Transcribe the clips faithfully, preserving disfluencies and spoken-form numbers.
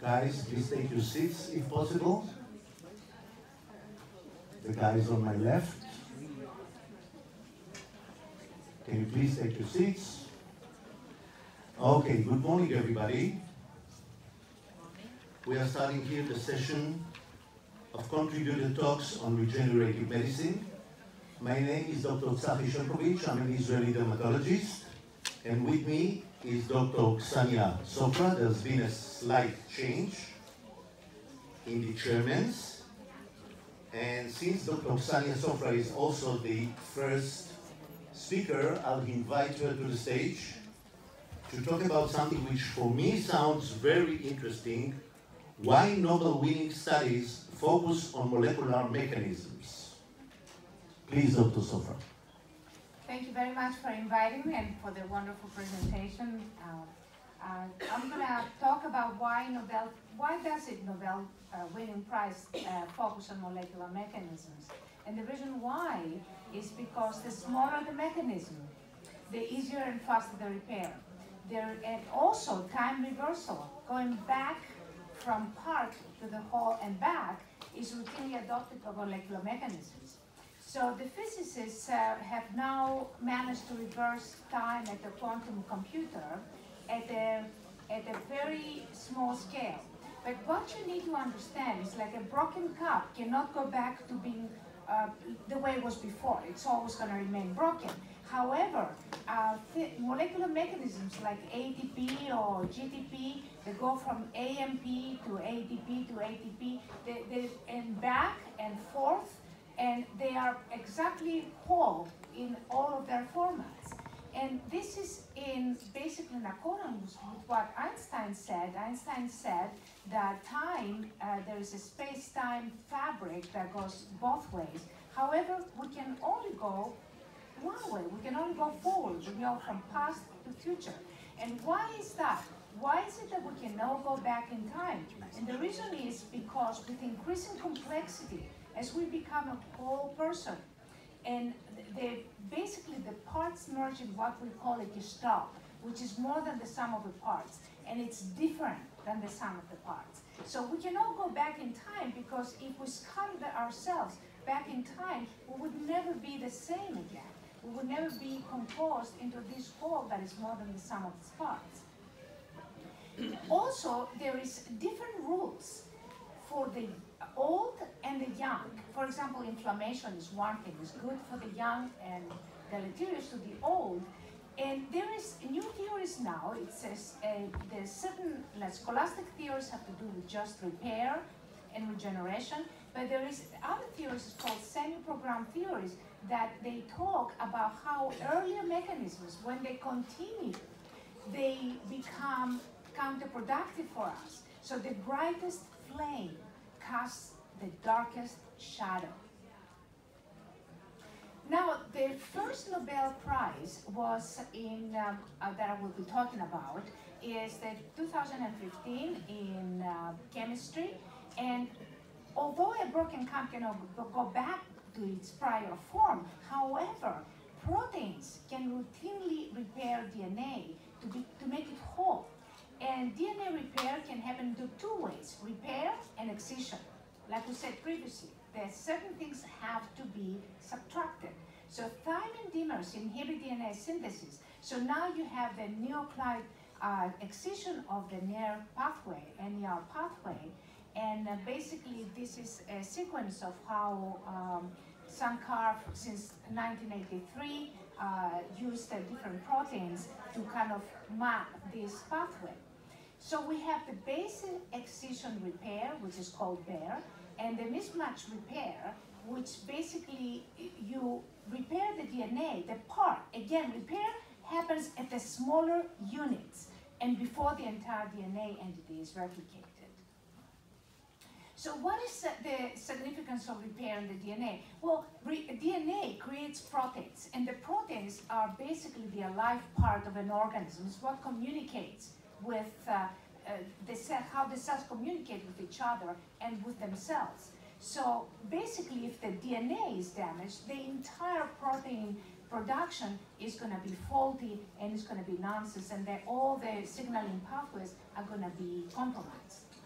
Guys, please take your seats if possible. The guys on my left. Can you please take your seats? Okay, good morning everybody. We are starting here the session of contributor talks on regenerative medicine. My name is Doctor Tzachi Shelkovich. I'm an Israeli dermatologist. And with me is Doctor Ksania Sofra. There's been a slight change in the chairmans. And since Doctor Ksania Sofra is also the first speaker, I'll invite her to the stage to talk about something which for me sounds very interesting: why Nobel-winning studies focus on molecular mechanisms. Please, Doctor Sofra. Thank you very much for inviting me and for the wonderful presentation. Uh, uh, I'm going to talk about why Nobel, why does it Nobel uh, winning prize uh, focus on molecular mechanisms? And the reason why is because the smaller the mechanism, the easier and faster the repair. There, and also time reversal, going back from part to the whole and back, is routinely adopted for molecular mechanisms. So the physicists uh, have now managed to reverse time at the quantum computer at a, at a very small scale. But what you need to understand is, like a broken cup cannot go back to being uh, the way it was before. It's always going to remain broken. However, uh, molecular mechanisms like A T P or G T P, they go from A M P to A T P to A T P, they, they, and back and forth, and they are exactly whole in all of their formats. And this is in basically in accordance with what Einstein said. Einstein said that time, uh, there is a space-time fabric that goes both ways. However, we can only go one way. We can only go forward. We go from past to future. And why is that? Why is it that we can now go back in time? And the reason is because with increasing complexity, as we become a whole person, and the, basically the parts merge in what we call a gestalt, which is more than the sum of the parts, and it's different than the sum of the parts. So we can all go back in time, because if we scattered ourselves back in time, we would never be the same again. We would never be composed into this whole that is more than the sum of its parts. Also, there is different rules for the old and the young. For example, inflammation is one thing, it's good for the young and deleterious to the old. And there is new theories now. It says uh, there's certain like, scholastic theories have to do with just repair and regeneration, but there is other theories called semi-programmed theories that they talk about how earlier mechanisms, when they continue, they become counterproductive for us. So the brightest flame casts the darkest shadow. Now, the first Nobel Prize was in, um, uh, that I will be talking about, is the two thousand fifteen in uh, chemistry. And although a broken cup cannot go back to its prior form, however, proteins can routinely repair D N A to, be, to make it whole. And D N A repair can happen in two ways, repair and excision. Like we said previously, there certain things have to be subtracted. So thymine dimers inhibit D N A synthesis. So now you have the nucleotide uh, excision of the N E R pathway, N E R pathway. And uh, basically this is a sequence of how um, Sankar, since nineteen eighty-three, uh, used uh, different proteins to kind of map this pathway. So we have the basic excision repair, which is called BAIR, and the mismatch repair, which basically you repair the D N A, the part. Again, repair happens at the smaller units and before the entire D N A entity is replicated. So what is the significance of repair in the D N A? Well, D N A creates proteins, and the proteins are basically the alive part of an organism. It's what communicates with uh, uh, the cell, how the cells communicate with each other and with themselves. So basically, if the D N A is damaged, the entire protein production is going to be faulty and it's going to be nonsense, and all the signaling pathways are going to be compromised.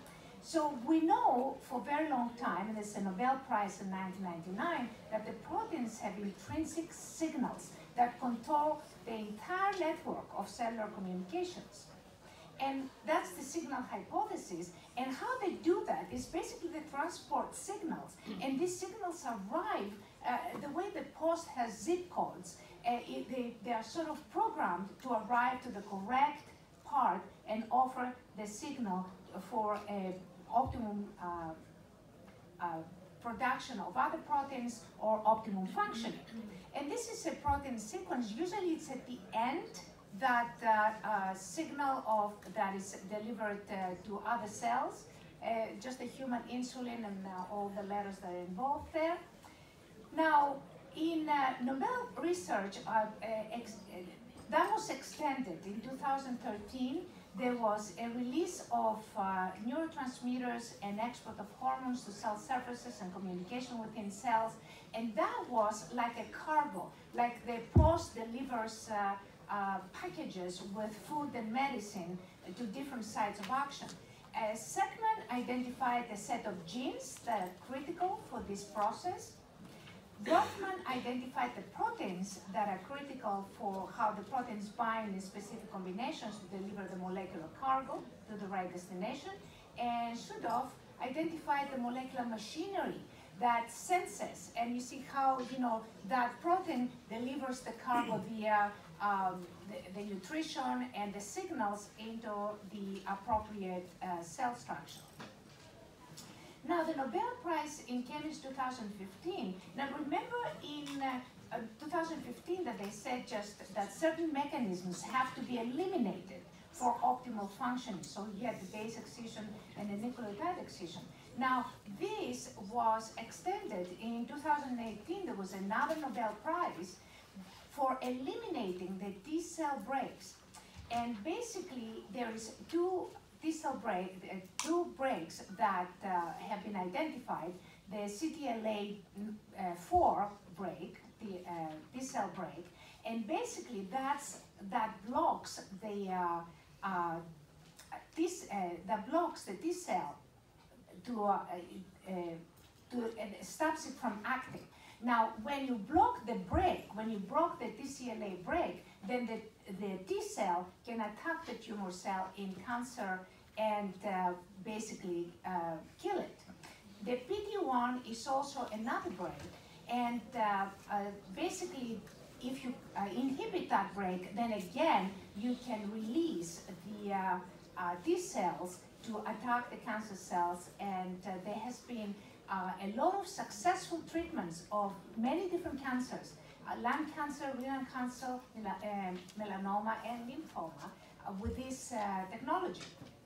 So we know for a very long time, and it's a Nobel Prize in nineteen ninety-nine, that the proteins have intrinsic signals that control the entire network of cellular communications. And that's the signal hypothesis. And how they do that is basically they transport signals. And these signals arrive, uh, the way the post has zip codes, uh, it, they, they are sort of programmed to arrive to the correct part and offer the signal for a optimum uh, uh, production of other proteins or optimum functioning. And this is a protein sequence. Usually it's at the end that uh, uh, signal of that is delivered uh, to other cells, uh, just the human insulin and uh, all the letters that are involved there. Now, in uh, Nobel research, uh, uh, ex that was extended in two thousand thirteen. There was a release of uh, neurotransmitters and export of hormones to cell surfaces and communication within cells. And that was like a cargo, like the post delivers uh, uh, packages with food and medicine to different sites of action. Uh, Sekman identified a set of genes that are critical for this process. Rothman identified the proteins that are critical for how the proteins bind in specific combinations to deliver the molecular cargo to the right destination. And Shudov identified the molecular machinery that senses, and you see how, you know, that protein delivers the cargo via um, the, the nutrition and the signals into the appropriate uh, cell structure. Now, the Nobel Prize in Chemistry two thousand fifteen, now remember in uh, uh, two thousand fifteen that they said just that certain mechanisms have to be eliminated for optimal functioning. So you had the base excision and the nucleotide excision. Now, this was extended in two thousand eighteen. There was another Nobel Prize for eliminating the T cell breaks. And basically, there is two T cell break, uh, two breaks that uh, have been identified, the C T L A four break, the uh, T cell break, and basically that's, that blocks the, uh, uh, this, uh, that blocks the T cell to, uh, uh, to uh, stops it from acting. Now, when you block the break, when you block the T C L A break, then the, the T cell can attack the tumor cell in cancer and uh, basically uh, kill it. The P D one is also another break, and uh, uh, basically, if you uh, inhibit that break, then again, you can release the uh, uh, T cells to attack the cancer cells, and uh, there has been uh, a lot of successful treatments of many different cancers, uh, lung cancer, renal cancer, mel uh, melanoma, and lymphoma uh, with this uh, technology.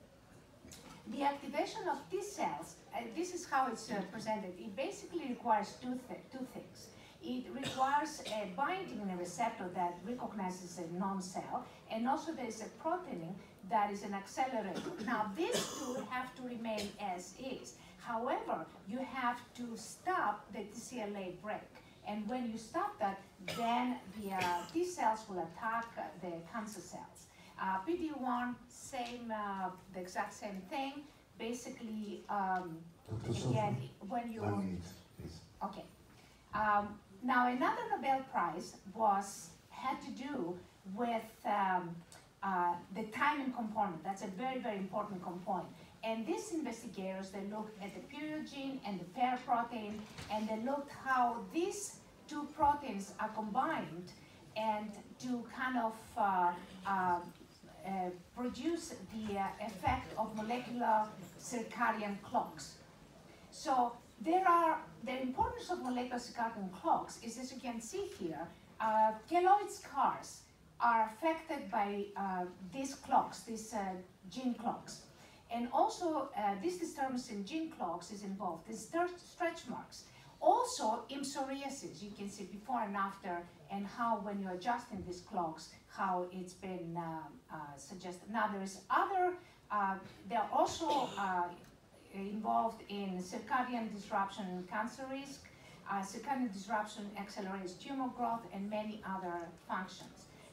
The activation of T cells, uh, this is how it's uh, presented. It basically requires two, th two things. It requires a binding in a receptor that recognizes a non-cell, and also there is a protein that is an accelerator. Now, these two have to remain as is. However, you have to stop the T C L A break. And when you stop that, then the uh, T cells will attack uh, the cancer cells. Uh, P D one, same, uh, the exact same thing. Basically, um, again, when you... One minute, please. Okay. Um, now, another Nobel Prize was, had to do with um, uh, the timing component. That's a very, very important component. And these investigators, they looked at the pyrogen and the paraprotein, and they looked how these two proteins are combined and to kind of uh, uh, uh, produce the uh, effect of molecular circadian clocks. So there are, the importance of molecular circadian clocks is, as you can see here, uh, keloid scars are affected by uh, these clocks, these uh, gene clocks. And also, uh, this disturbance in gene clocks is involved in stretch marks. Also, in psoriasis, you can see before and after, and how when you're adjusting these clocks, how it's been uh, uh, suggested. Now, there is other, uh, they're also uh, involved in circadian disruption and cancer risk. Uh, circadian disruption accelerates tumor growth and many other functions.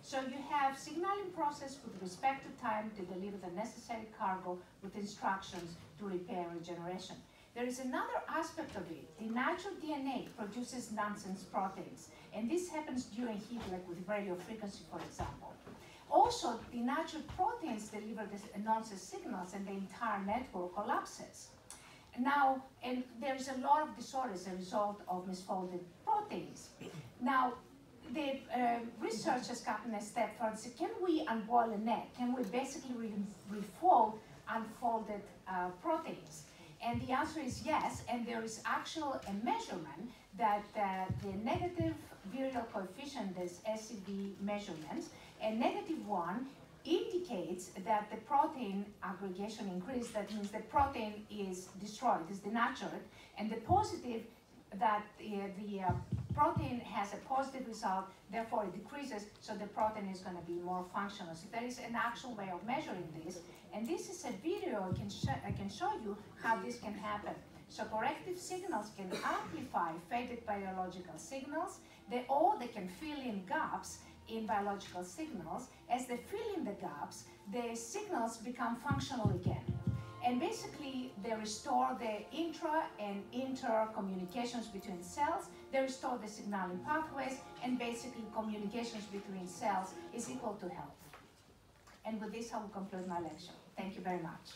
So you have signaling process with respect to time to deliver the necessary cargo with instructions to repair and regeneration. There is another aspect of it. The natural D N A produces nonsense proteins, and this happens during heat, like with radio frequency, for example. Also, the natural proteins deliver this nonsense signals, and the entire network collapses. Now, and there's a lot of disorders as a result of misfolded proteins. Now, the uh, research has gotten a step further. So can we unboil an egg? Can we basically re refold unfolded uh, proteins? And the answer is yes, and there is actual a measurement that uh, the negative virial coefficient, this S C V measurements, and negative one indicates that the protein aggregation increased. That means the protein is destroyed, is denatured, and the positive, that uh, the uh, protein has a positive result, therefore it decreases, so the protein is going to be more functional. So there is an actual way of measuring this, and this is a video I can, sh I can show you how this can happen. So corrective signals can amplify faded biological signals, they, or they can fill in gaps in biological signals. As they fill in the gaps, the signals become functional again. And basically, they restore the intra and inter communications between cells, they restore the signaling pathways, and basically communications between cells is equal to health. And with this, I will conclude my lecture. Thank you very much.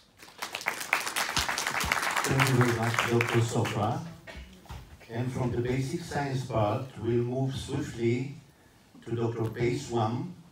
Thank you very much, Doctor Sofra. And from the basic science part, we'll move swiftly to Doctor Pei Swam,